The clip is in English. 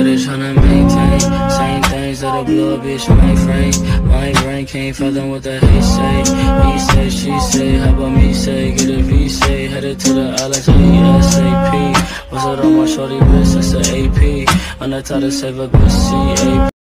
steady tryna maintain. Same things that'll blow a bitch mainframe. My brain can't fathom what the hate say. He say, she say, how about me say? Get a V say, headed to the islands ASAP. What's up on my shorty wrist? That's the AP. I'm not tired to save a good CAP.